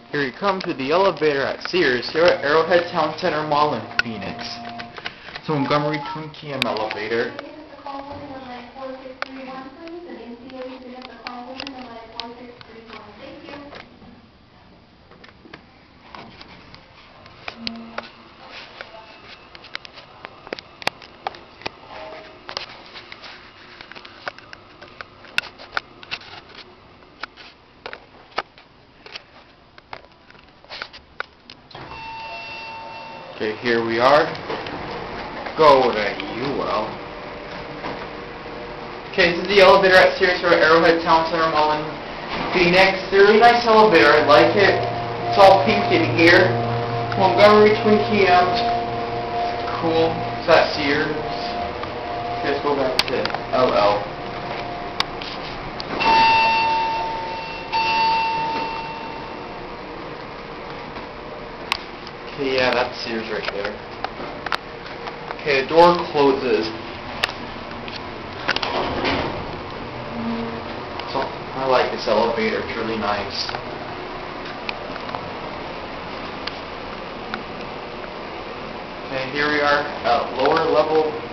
Here we come to the elevator at Sears, here at Arrowhead Town Center Mall in Phoenix. It's a Montgomery Twinky elevator. Okay, here we are. Go to UL. Okay, this is the elevator at Sears Arrowhead Town Center Mall in Phoenix. It's a really nice elevator. I like it. It's all pink in here. Montgomery Twinky amp. Cool. It's at Sears. Okay, let's go back to LL. Okay, yeah, that's Sears right there. Okay, the door closes. So, I like this elevator, it's really nice. Okay, here we are at lower level